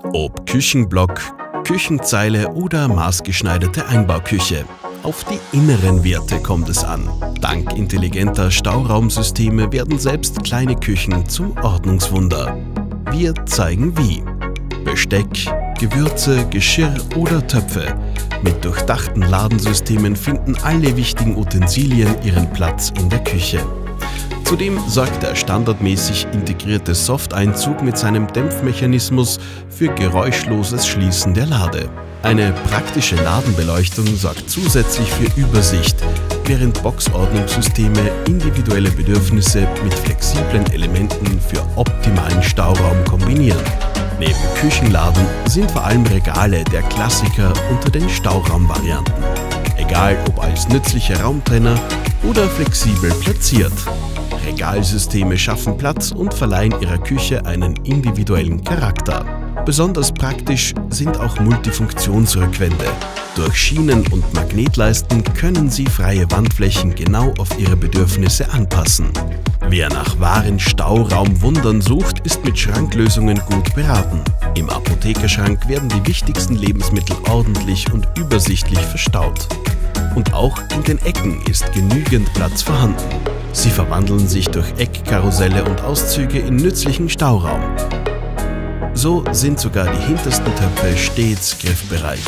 Ob Küchenblock, Küchenzeile oder maßgeschneiderte Einbauküche. Auf die inneren Werte kommt es an. Dank intelligenter Stauraumsysteme werden selbst kleine Küchen zum Ordnungswunder. Wir zeigen wie. Besteck, Gewürze, Geschirr oder Töpfe. Mit durchdachten Ladensystemen finden alle wichtigen Utensilien ihren Platz in der Küche. Zudem sorgt der standardmäßig integrierte Softeinzug mit seinem Dämpfmechanismus für geräuschloses Schließen der Lade. Eine praktische Ladenbeleuchtung sorgt zusätzlich für Übersicht, während Boxordnungssysteme individuelle Bedürfnisse mit flexiblen Elementen für optimalen Stauraum kombinieren. Neben Küchenladen sind vor allem Regale der Klassiker unter den Stauraumvarianten. Egal ob als nützlicher Raumtrenner oder flexibel platziert. Regalsysteme schaffen Platz und verleihen ihrer Küche einen individuellen Charakter. Besonders praktisch sind auch Multifunktionsrückwände. Durch Schienen und Magnetleisten können Sie freie Wandflächen genau auf Ihre Bedürfnisse anpassen. Wer nach wahren Stauraumwundern sucht, ist mit Schranklösungen gut beraten. Im Apothekerschrank werden die wichtigsten Lebensmittel ordentlich und übersichtlich verstaut. Und auch in den Ecken ist genügend Platz vorhanden. Sie verwandeln sich durch Eckkarusselle und Auszüge in nützlichen Stauraum. So sind sogar die hintersten Töpfe stets griffbereit.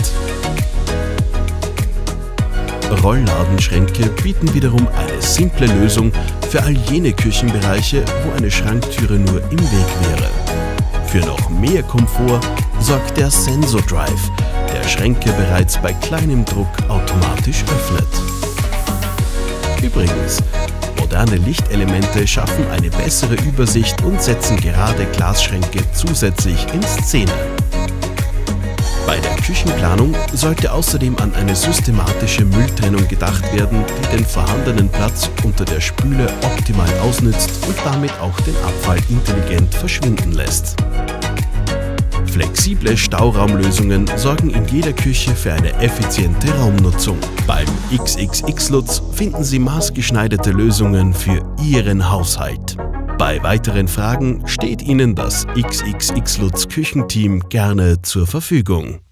Rollladenschränke bieten wiederum eine simple Lösung für all jene Küchenbereiche, wo eine Schranktüre nur im Weg wäre. Für noch mehr Komfort sorgt der Sensor Drive, der Schränke bereits bei kleinem Druck automatisch öffnet. Übrigens, moderne Lichtelemente schaffen eine bessere Übersicht und setzen gerade Glasschränke zusätzlich in Szene. Bei der Küchenplanung sollte außerdem an eine systematische Mülltrennung gedacht werden, die den vorhandenen Platz unter der Spüle optimal ausnützt und damit auch den Abfall intelligent verschwinden lässt. Flexible Stauraumlösungen sorgen in jeder Küche für eine effiziente Raumnutzung. Beim XXX-Lutz finden Sie maßgeschneiderte Lösungen für Ihren Haushalt. Bei weiteren Fragen steht Ihnen das XXX-Lutz Küchenteam gerne zur Verfügung.